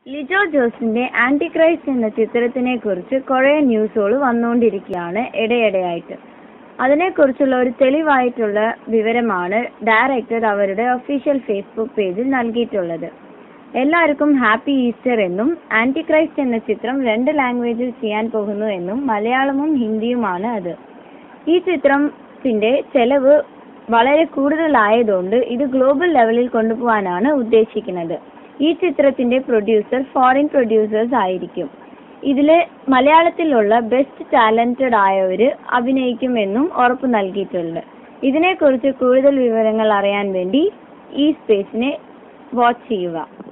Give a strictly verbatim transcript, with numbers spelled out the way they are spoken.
ലിജോ ജോസിന്റെ ആന്റിക്രൈസ്റ്റ് എന്ന ചിത്രത്തിനെ കുറിച്ച് കുറെ ന്യൂസുകൾ വന്നുകൊണ്ടിരിക്കുകയാണ് ഇടയിടെയായിട്ട്. അതിനെക്കുറിച്ചുള്ള ഒരു തെളിവായിട്ടുള്ള വിവരമാണ് ഡയറക്ടർ അവരുടെ ഒഫീഷ്യൽ ഫേസ്ബുക്ക് പേജിൽ നൽകിയിട്ടുള്ളത്. എല്ലാവർക്കും ഹാപ്പി ഈസ്റ്റർ എന്നും ആന്റിക്രൈസ്റ്റ് എന്ന ചിത്രം രണ്ട് ലാംഗ്വേജിൽ ചെയ്യാൻ പോകുന്നു എന്നും മലയാളവും ഹിന്ദിയുമാണ് അത്. ഈ ചിത്രത്തിന്റെ ചെലവ് വളരെ കൂടുതലായതുകൊണ്ട് ഇത് ഗ്ലോബൽ ലെവലിൽ കൊണ്ടുപോകാനാണ് ഉദ്ദേശിക്കുന്നത്. ഈ ചിത്രത്തിന്റെ പ്രൊഡ്യൂസർ ഫോറിൻ പ്രൊഡ്യൂസേഴ്സ് ആയിരിക്കും. ഇതില് മലയാളത്തിലുള്ള ബെസ്റ്റ് ടാലന്റഡ് ആയവര് അഭിനയിക്കുമെന്നും ഉറപ്പ് നൽകിയിട്ടുണ്ട്. ഇതിനെക്കുറിച്ച് കൂടുതൽ വിവരങ്ങൾ അറിയാൻ വേണ്ടി ഈ സ്പേസിനെ വാച്ച് ചെയ്യുക.